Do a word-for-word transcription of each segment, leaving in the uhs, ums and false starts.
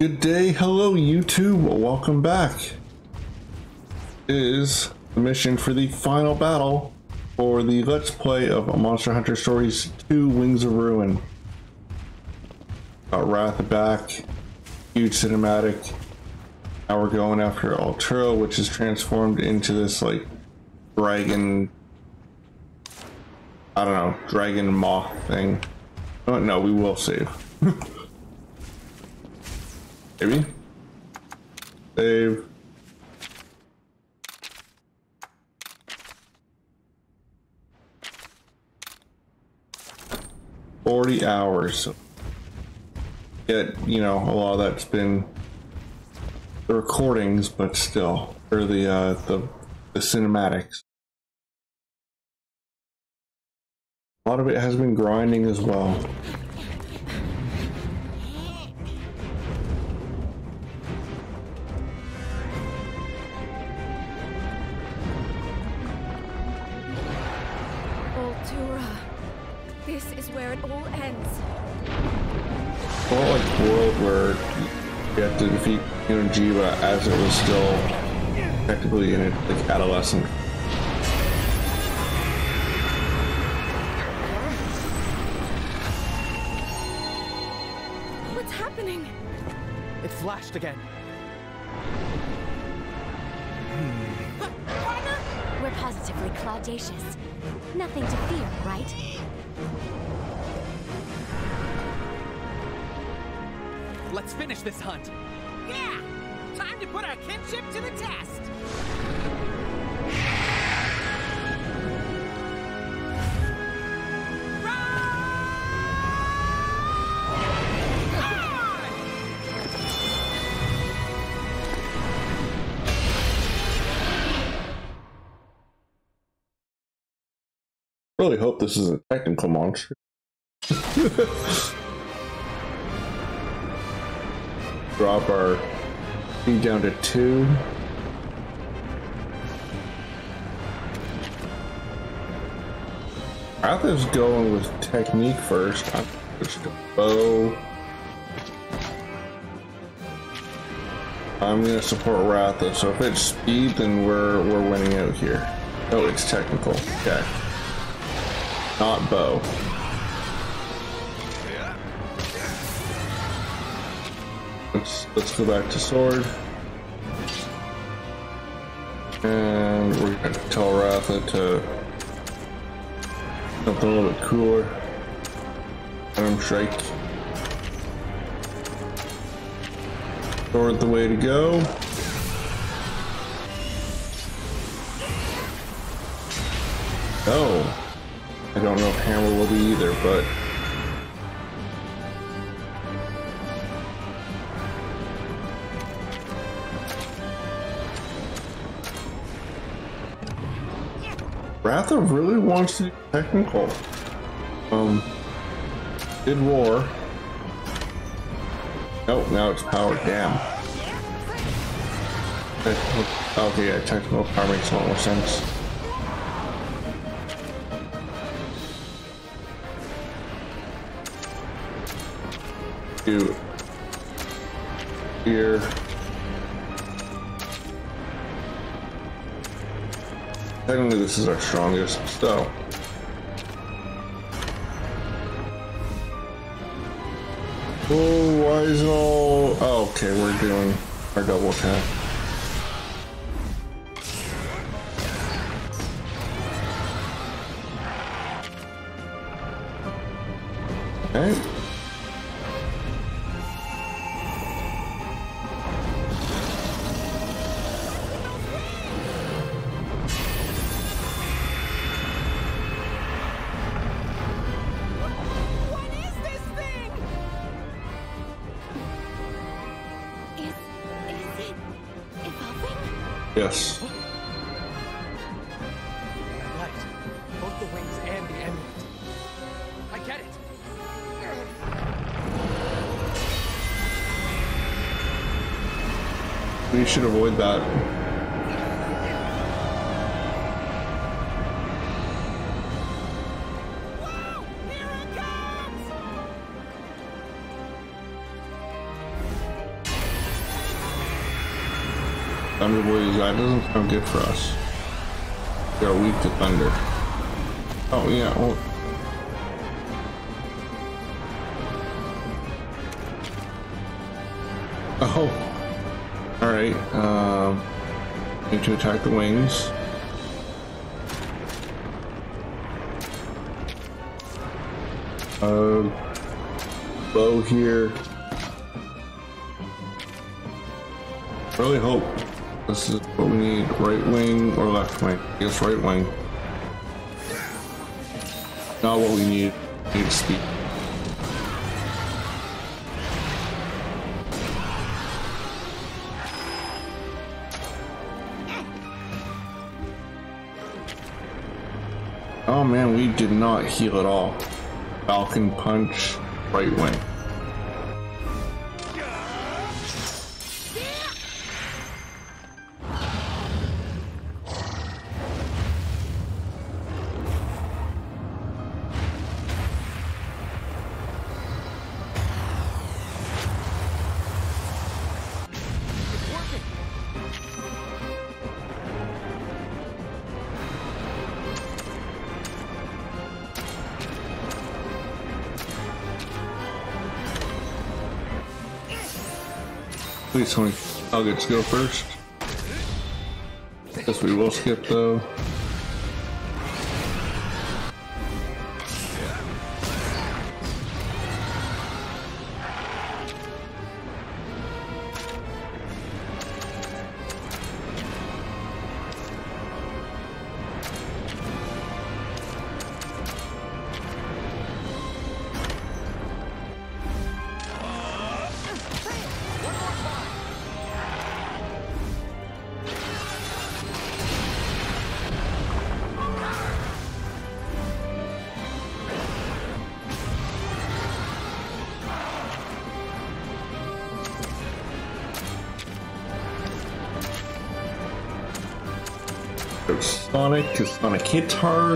Good day, hello YouTube, welcome back. It is the mission for the final battle for the Let's Play of Monster Hunter Stories two Wings of Ruin. Got Wrath back, huge cinematic. Now we're going after Alturo, which is transformed into this like dragon, I don't know, dragon moth thing. Oh, no, we will save. Maybe. Save. Forty hours. So yet, you know, a lot of that's been the recordings, but still, or the uh, the the cinematics. A lot of it has been grinding as well. This is where it all ends. Well, like world where you have to defeat Jiva as it was still technically in its like adolescent. What's happening? It flashed again. We're positively cloudacious. Nothing to fear, right? Let's finish this hunt. Yeah! Time to put our kinship to the test! Really hope this is a technical monster. Drop our speed down to two. Ratha's going with technique first. I'm switch to bow. I'm gonna support Ratha, so if it's speed, then we're we're winning out here. Oh, it's technical. Okay. Not bow. Let's let's go back to sword. And we're gonna tell Ratha to something a little bit cooler. Arm strike. Sword the way to go. Oh. I don't know if hammer will be either, but Ratha really wants to be technical. Um, did war. Oh, now it's power. Damn. Okay, yeah, technical power makes a lot more sense. Do here. Technically, this is our strongest, so. Oh, why is it all? Oh, okay, we're doing our double attack. Okay. Yes. Right. Both the wings and the amulet. I get it. We should avoid that. Whoa! Here it comes! Thunder Blaze, that doesn't sound good for us. We are weak to thunder. Oh yeah, well. Oh. Alright, um need to attack the wings. Uh bow here. Really hope this is what we need. Right wing or left wing? I guess right wing. Not what we need. We need speed. Oh man, we did not heal at all. Falcon punch, right wing. Please tell me I'll get to go first. Guess we will skip though. Sonic, because Sonic hits hard.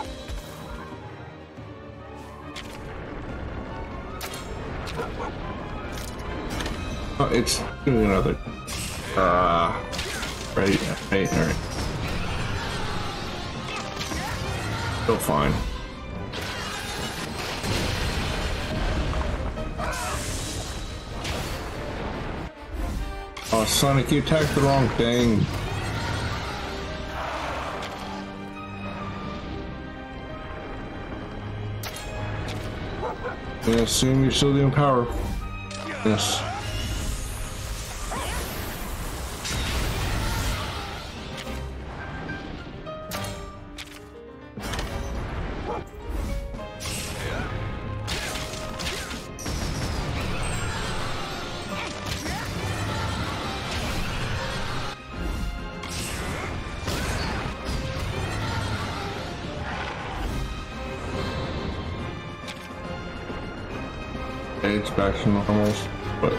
Oh, it's doing another. Ah, uh, right, right, alright. Still fine. Oh, Sonic, you attacked the wrong thing. I assume you're still doing power. Yes. It's back to normals, but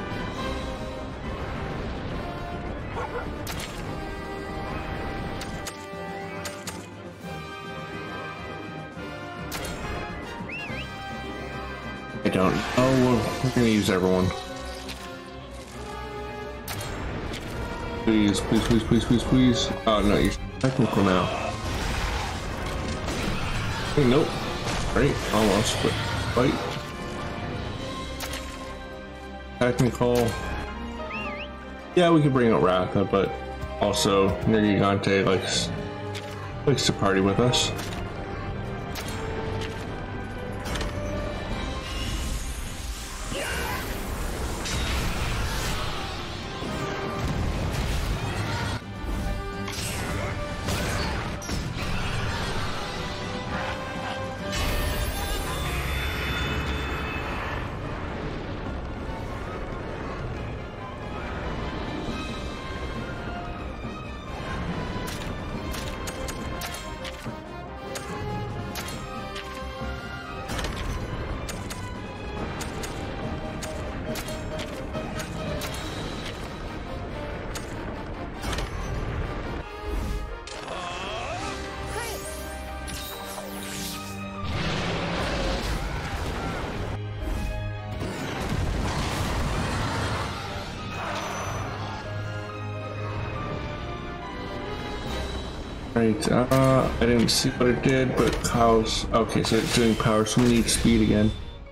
I don't know. We're gonna use everyone. Please, please, please, please, please, please. Oh no, you're technical now. Hey, nope. Right, almost, but fight. Technical. Yeah, we could bring out Ratha, but also Nergigante likes likes to party with us. Right, uh, I didn't see what it did, but Kyle's, okay, so it's doing power, so we need speed again.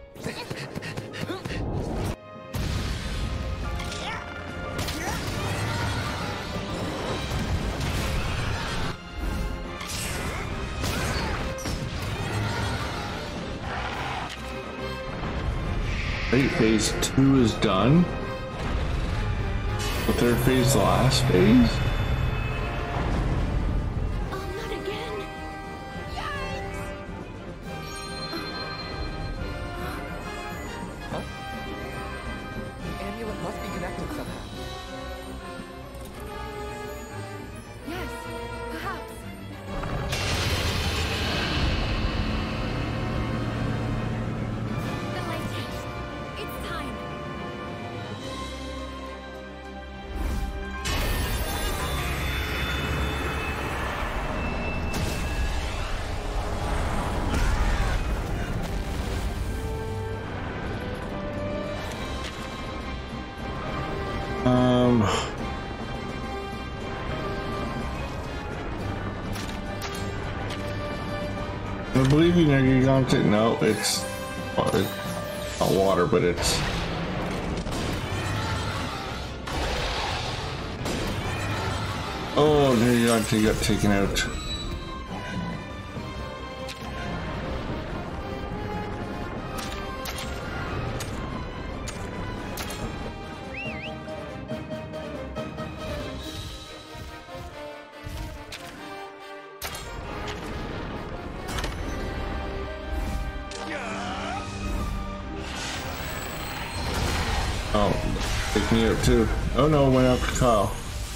Right, phase two is done. The third phase is the last phase? Oh, not again. Yikes! Huh? The amulet must be connected somehow. Yes, perhaps. The lighthouse. It's time. Um... I believe you know you're going to, no, it's, well, it's not water, but it's, oh, there you actually got taken out. Oh, take me out too. Oh no, went out to Kyle.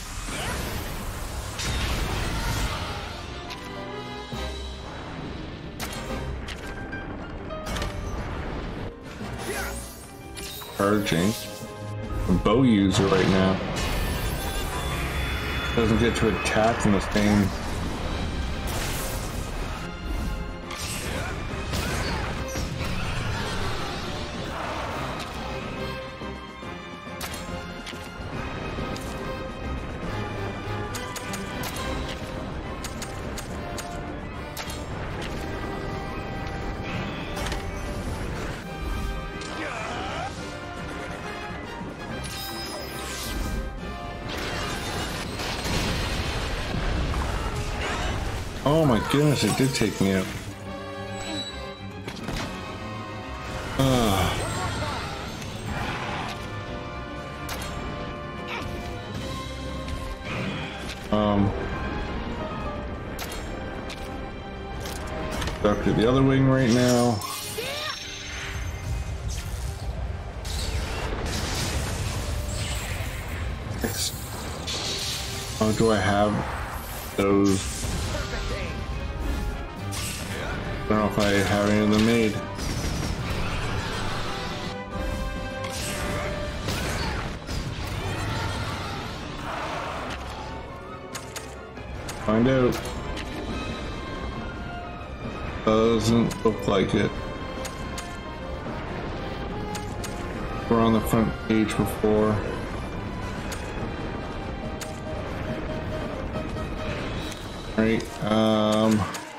Charging. A bow user right now. Doesn't get to attack in the same. Oh my goodness, it did take me out. Uh. Um. Back to the other wing right now. Next. Oh, do I have those? I don't know if I have any of them made. Find out. Doesn't look like it. We're on the front page before. Right, um...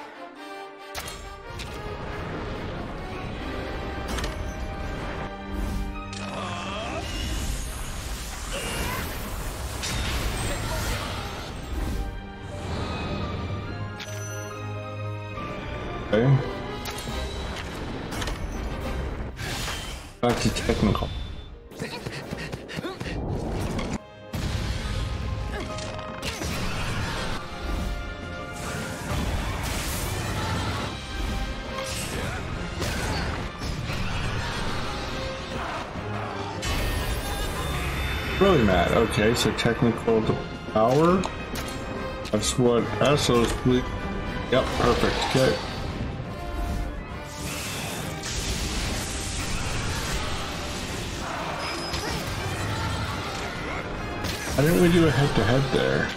Okay. Back to technical. Really mad. Okay, so technical to power. That's what Rathalos. Yep, perfect. Okay. Why didn't we do a head-to-head there?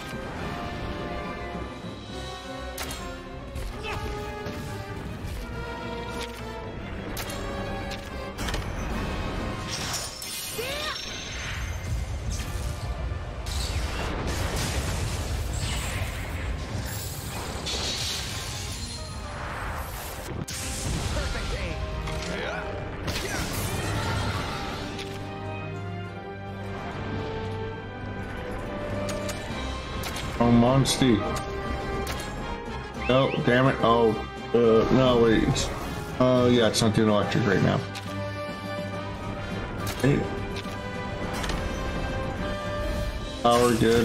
wrong monster. Oh, damn it. Oh, uh, no, wait. Oh, uh, yeah, it's not doing electric right now. Hey. Power, good.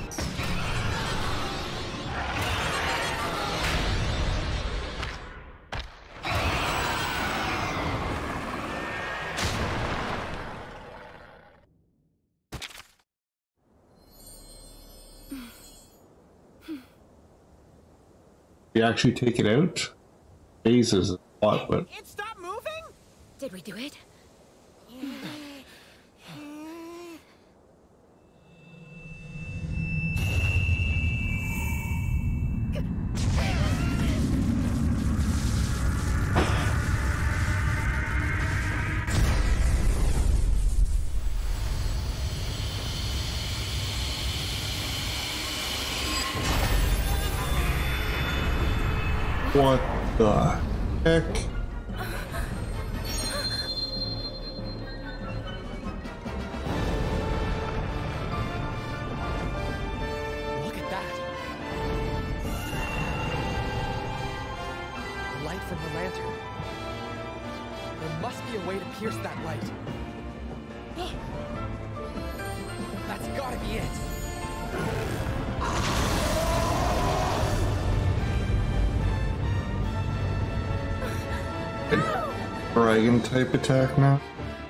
You actually take it out? Phases a lot, but It stopped moving? Did we do it? what the heck? Look at that. Light from the lantern. There must be a way to pierce that light. That's gotta be it. Dragon type attack now?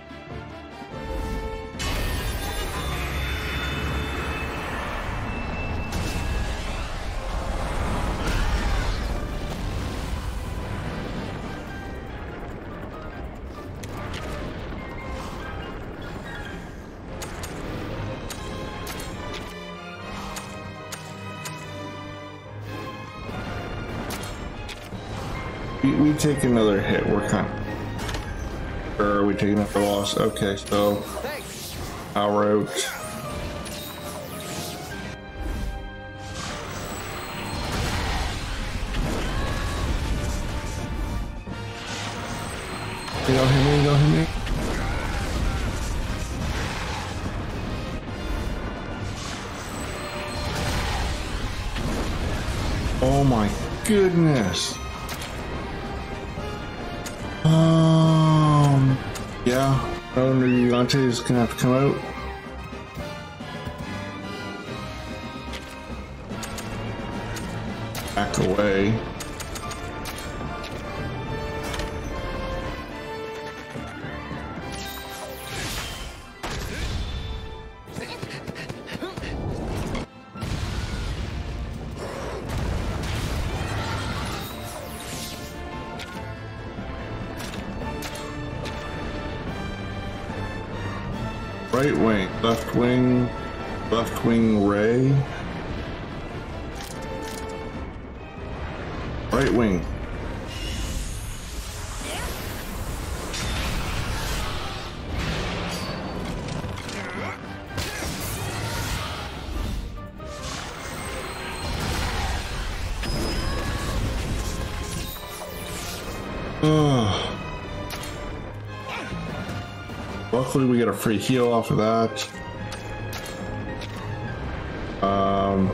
We, we take another hit, we're kind of... Or are we taking another loss? Okay, so... Thanks. Power out. You don't hit me, you don't hit me. Oh my goodness. Um, yeah, oh, Nugante is gonna have to come out. Back away. Right wing, left wing, left wing ray. Right wing. Ugh. Luckily, we get a free heal off of that. Um,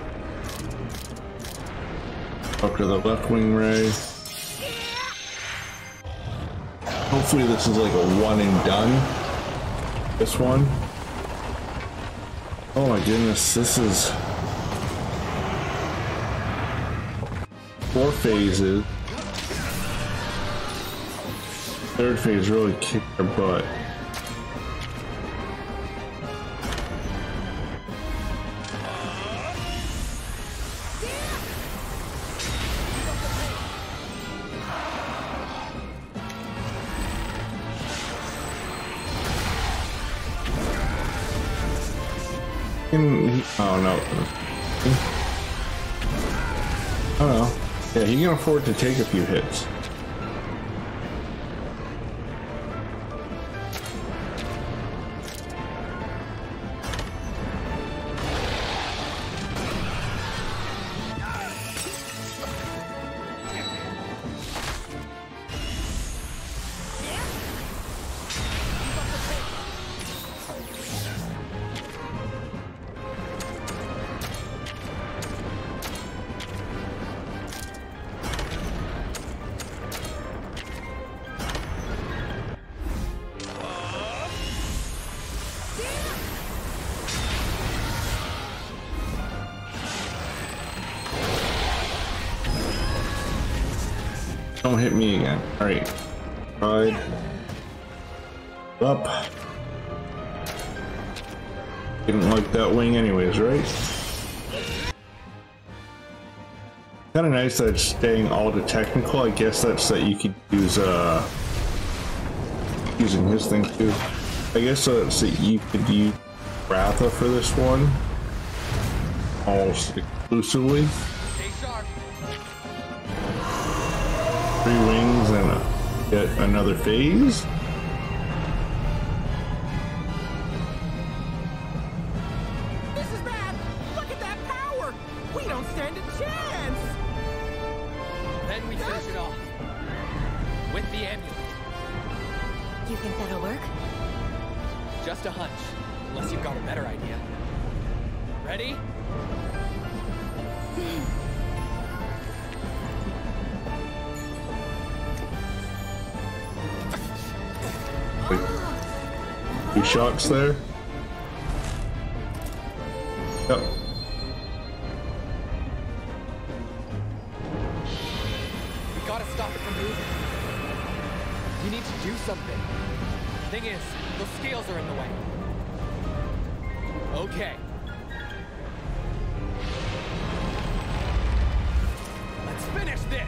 up to the left wing ray. Hopefully, this is like a one and done. This one. Oh my goodness, this is four phases. Third phase really kicked their butt. Oh no. Oh no. Yeah, he can afford to take a few hits. Don't hit me again. Alright. Ride. Up. Didn't like that wing anyways, right? Kind of nice that it's staying all the technical. I guess that's that you could use uh using his thing too. I guess that's that you could use Ratha for this one almost exclusively. Stay sharp. Three wings and a, yet another phase. This is bad! Look at that power! We don't stand a chance! Then we finish it off. With the amulet. You think that'll work? Just a hunch. Unless you've got a better idea. Ready? Wait. Two shocks there. Yep. We gotta stop it from moving. You need to do something. Thing is, those scales are in the way. Okay. Let's finish this!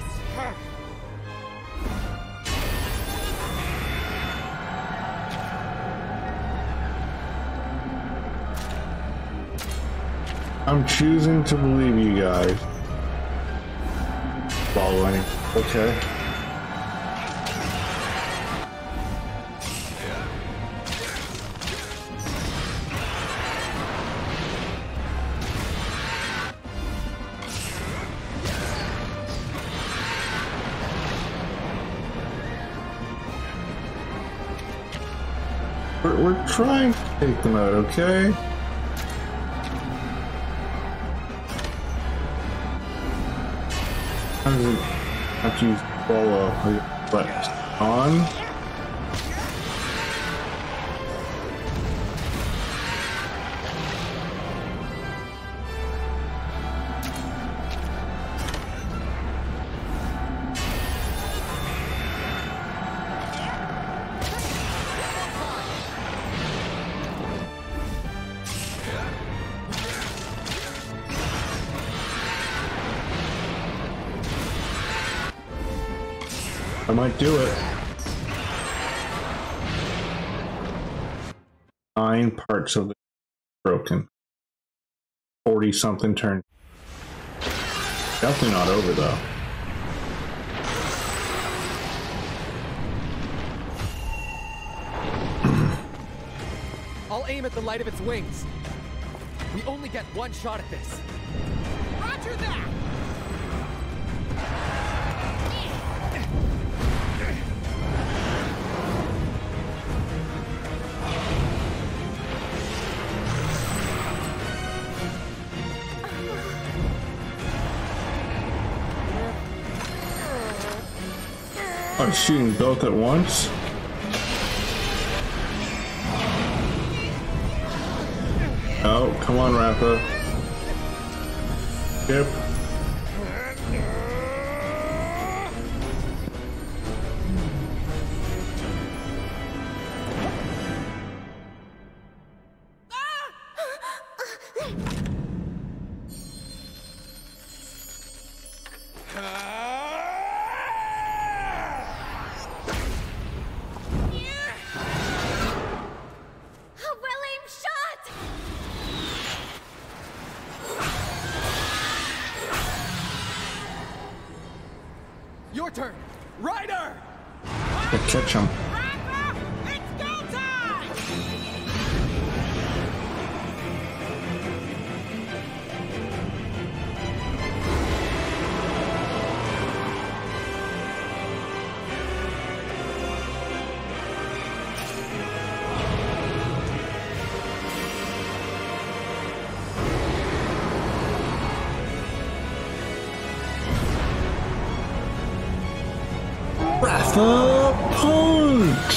I'm choosing to believe you guys. Following. Okay. We're, we're trying to take them out, okay? How does it have to use follow? But on? I might do it. Nine parts of it broken. Forty something turns. Definitely not over though. I'll aim at the light of its wings. We only get one shot at this. Roger that! I'm shooting both at once. Oh, come on, Ratha. Yep. Your turn, Ryder! Catch him. Ratha, it's go time! Ratha punch!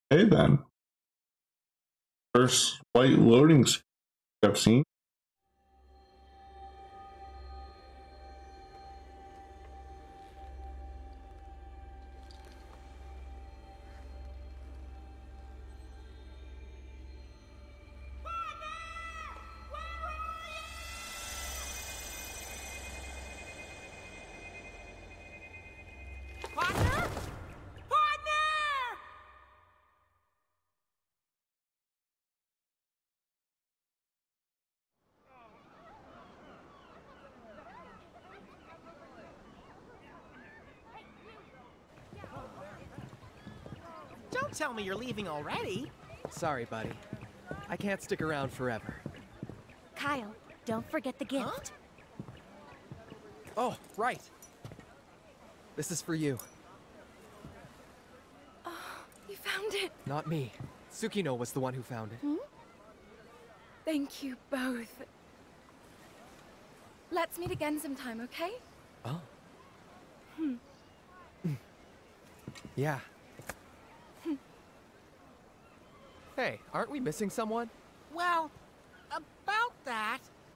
Hey then. First white loading screen I've seen. Partner? Partner! Don't tell me you're leaving already. Sorry, buddy. I can't stick around forever. Kyle, don't forget the gift. Oh, right. This is for you. You found it. Not me. Tsukino was the one who found it. Hmm? Thank you both. Let's meet again sometime, okay? Oh. Hmm. Yeah. Hey, aren't we missing someone? Well, about that.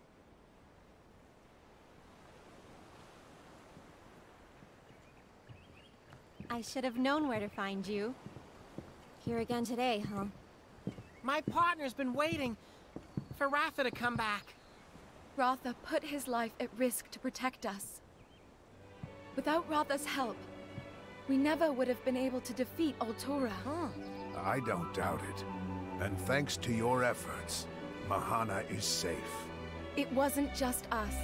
I should have known where to find you. Here again today, huh? My partner's been waiting for Ratha to come back. Ratha put his life at risk to protect us. Without Ratha's help, we never would have been able to defeat Altura. Huh. I don't doubt it. And thanks to your efforts, Mahana is safe. It wasn't just us.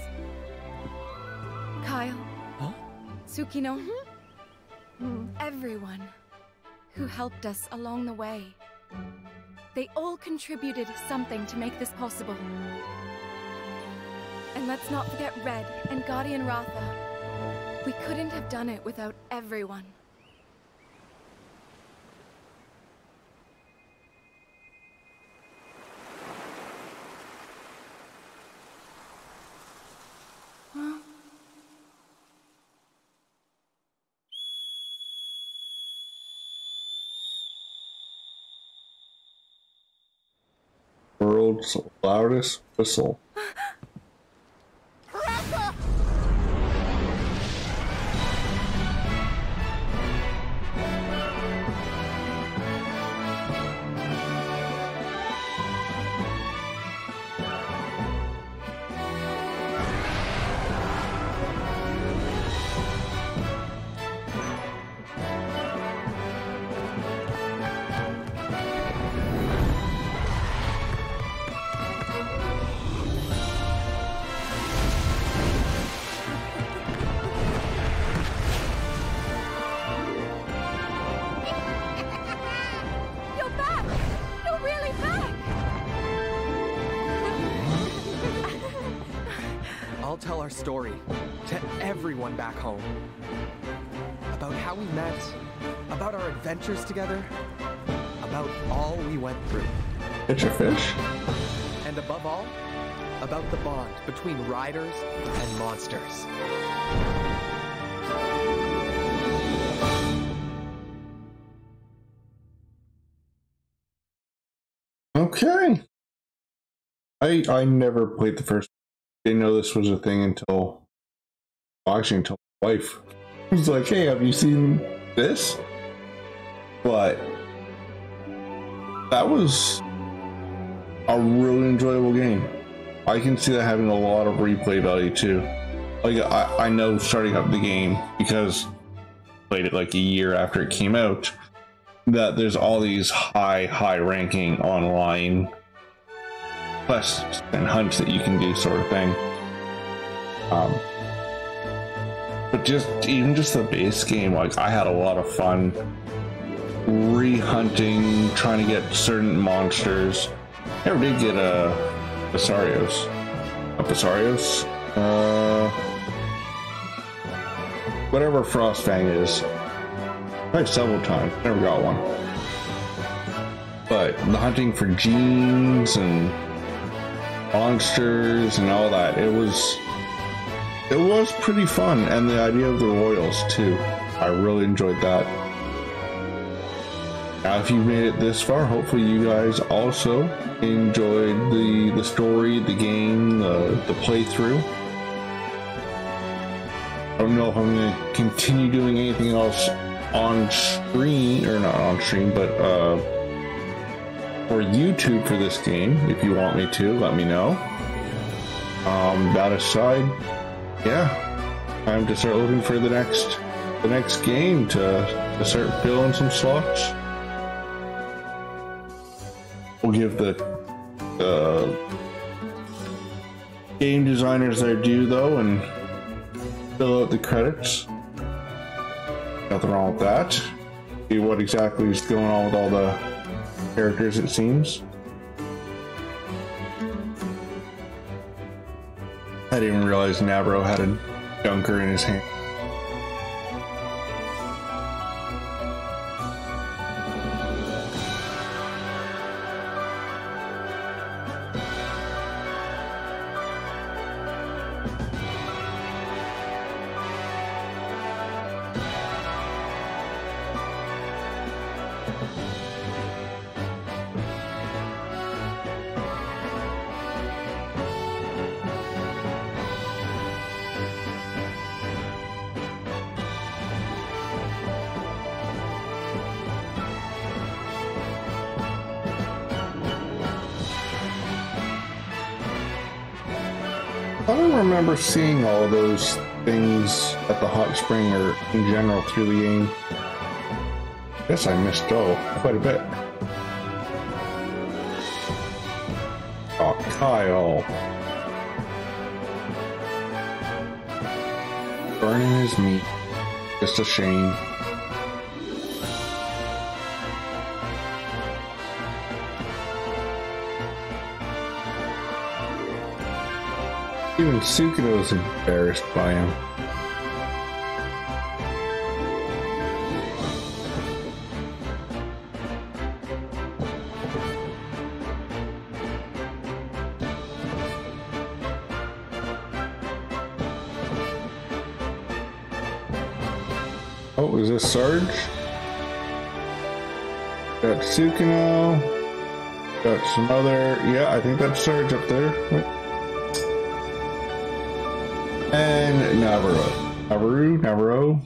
Kyle. Huh? Tsukino. Everyone who helped us along the way. They all contributed something to make this possible. And let's not forget Red and Guardian Ratha. We couldn't have done it without everyone. World's loudest whistle. Ratha! You're back! You're really back! I'll tell our story to everyone back home. About how we met, about our adventures together, about all we went through. Catch a fish? And above all, about the bond between riders and monsters. Okay. I I never played the first. Didn't know this was a thing until, well, actually until my wife was like, "Hey, have you seen this?" But that was a really enjoyable game. I can see that having a lot of replay value too. Like I, I know starting up the game, because I played it like a year after it came out, that there's all these high, high ranking online quests and hunts that you can do, sort of thing. Um, but just even just the base game, like I had a lot of fun re-hunting, trying to get certain monsters. Never did get a Basarios. A Basarios? Uh, whatever Frostfang is. Tried several times, never got one. But the hunting for genes and monsters and all that, it was it was pretty fun, and the idea of the royals too. I really enjoyed that. Now, if you made it this far, hopefully you guys also enjoyed the the story, the game, the, the playthrough. I don't know if I'm going to continue doing anything else on stream, or not on stream, but uh, for YouTube for this game. If you want me to, let me know. Um, that aside, yeah, time to start looking for the next the next game to, to start filling some slots. We'll give the uh, game designers their due though and fill out the credits. Nothing wrong with that. See what exactly is going on with all the characters, it seems. I didn't even realize Nabro had a dunker in his hand. I don't remember seeing all those things at the hot spring or in general through the game. I guess I missed oh quite a bit. Oh, Kyle. Burning his meat. Just a shame. Even Sukino's embarrassed by him. Oh, is this Sarge? Got Sukino. Got some other... Yeah, I think that's Sarge up there. And Navarro. Navarro? Navarro?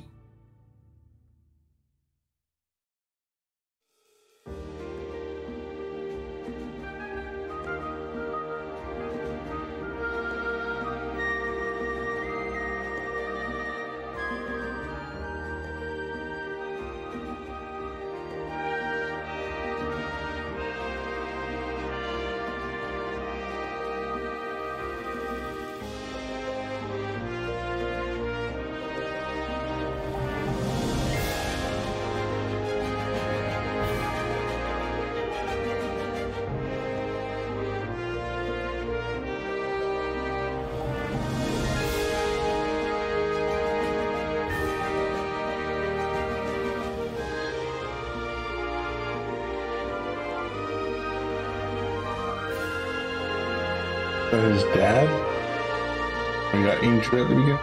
His dad? He got injured at the beginning?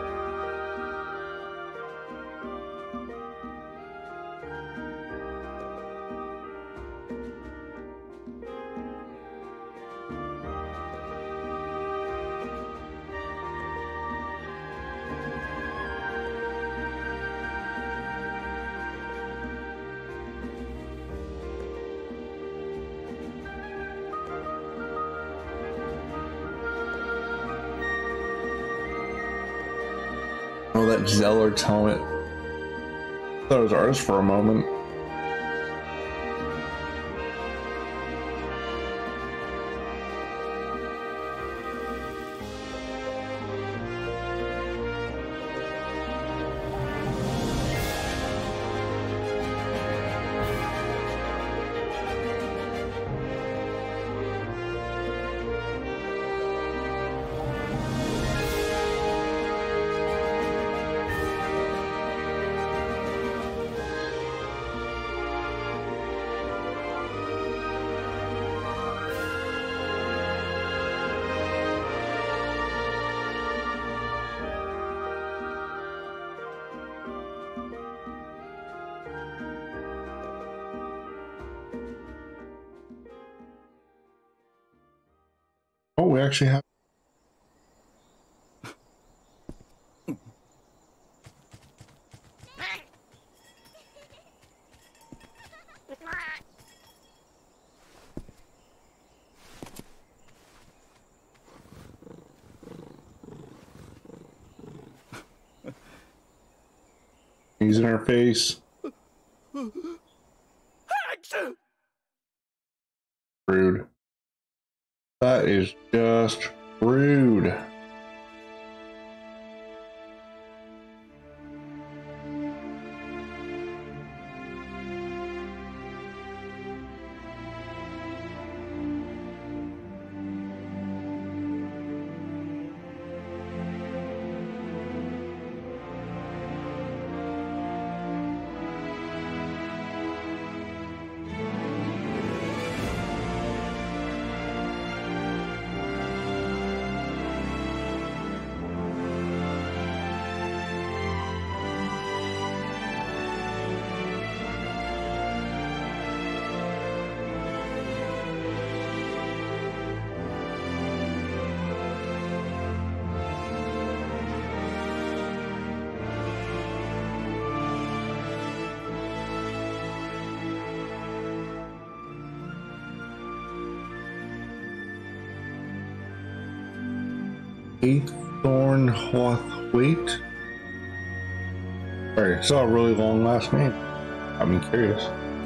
Oh, that Zeller's helmet. I thought it was ours for a moment. Oh, we actually have. He's in her face. Rude. That is just rude. Eighth Thorn Hoth Wait. Sorry, I saw a really long last name. I'm curious.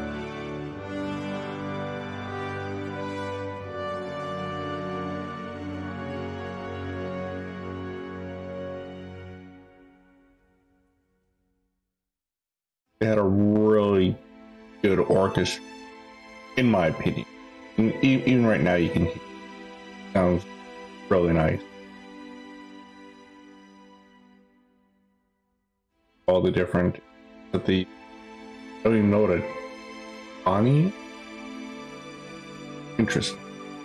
They had a really good orchestra, in my opinion. And e- even right now, you can hear it. Sounds really nice. All the different, but the I don't even know what a Ani. Interesting.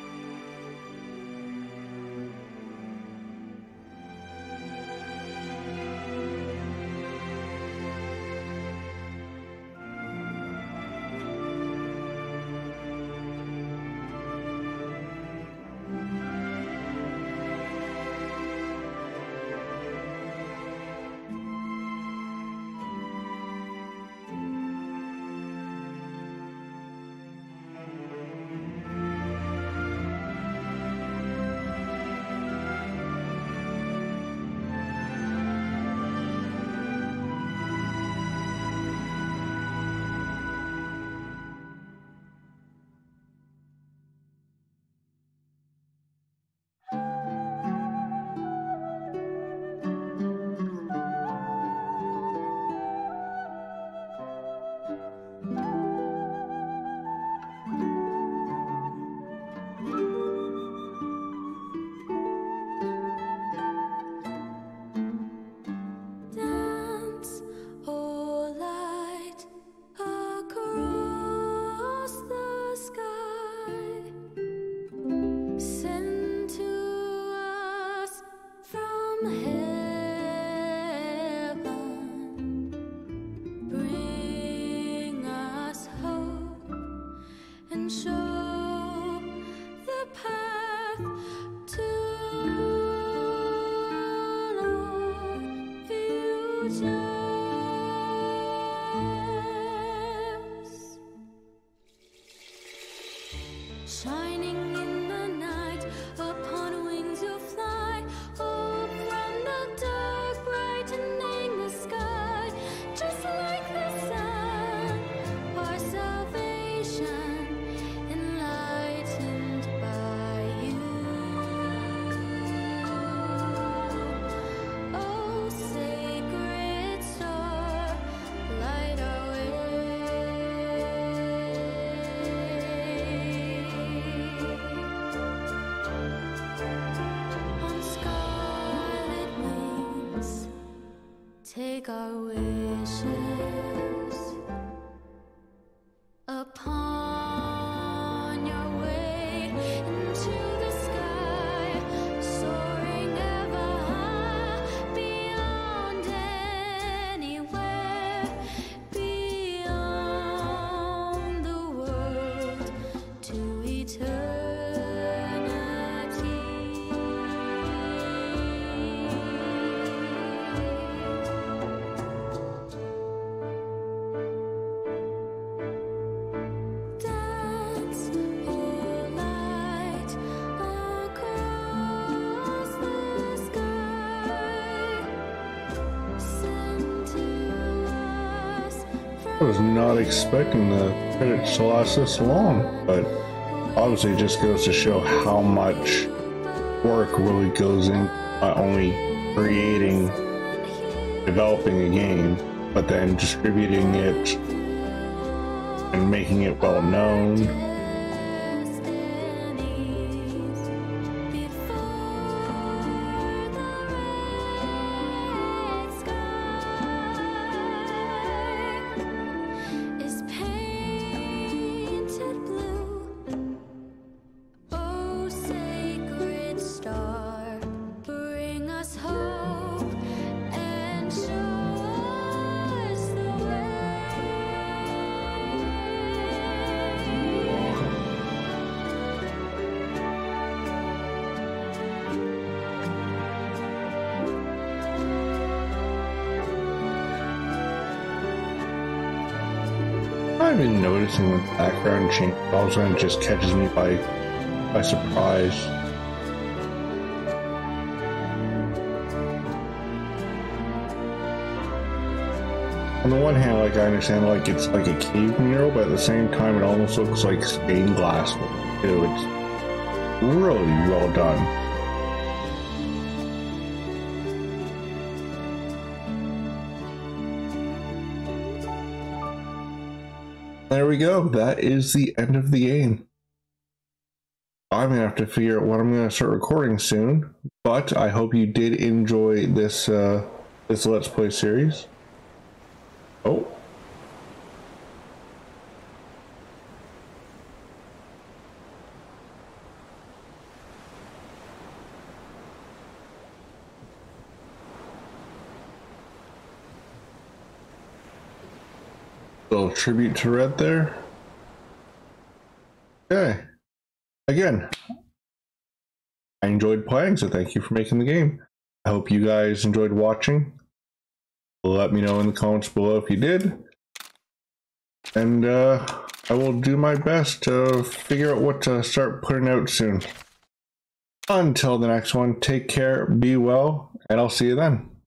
Shining in the night, upon wings you'll fly, up from the dark, brightening the sky, just like the sun, our salvation, enlightened by you. Oh, sacred star, light our way. On scarlet wings, take our wishes upon your way into the sky, soaring ever high, beyond anywhere, beyond the world to eternity. was not expecting the credits to last this long, but obviously it just goes to show how much work really goes in not only creating, developing a game, but then distributing it and making it well known. I've been noticing when the background changes, all of a sudden it just catches me by by surprise. On the one hand, like I understand, like it's like a cave mural, but at the same time, it almost looks like stained glass. Too. It's really well done. There we go. That is the end of the game. I'm gonna have to figure out when I'm gonna start recording soon, but I hope you did enjoy this uh, this Let's Play series. Oh. Little tribute to Red there. Okay. Again, I enjoyed playing, so thank you for making the game. I hope you guys enjoyed watching. Let me know in the comments below if you did. And uh, I will do my best to figure out what to start putting out soon. Until the next one, take care, be well, and I'll see you then.